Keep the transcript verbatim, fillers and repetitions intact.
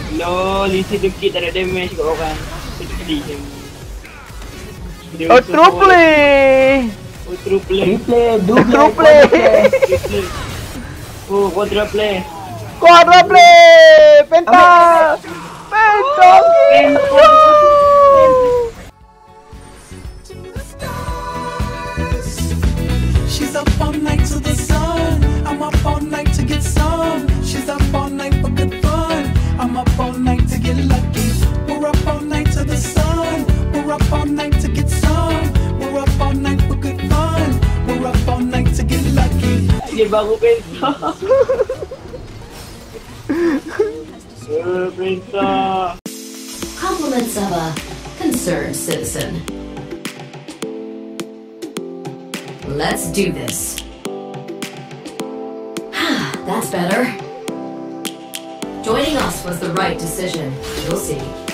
No, Lisi dengki tak ada damage kat orang. Sedih je. Oh, true play. Oh, true play. Replay, do True play. Oh, quadra play. Quadra play. Penta. Pentakill. She's up all night to the sun. I'm up all night to get some. She's up all night for good fun. I'm up all night to get lucky. We're up all night to the sun. We're up all night to get some. We're up all night for good fun. We're up all night to get lucky. Dia baru Penta. Eh, Penta. Compliments of a concerned citizen. Let's do this. That's better. Joining us was the right decision. You'll see.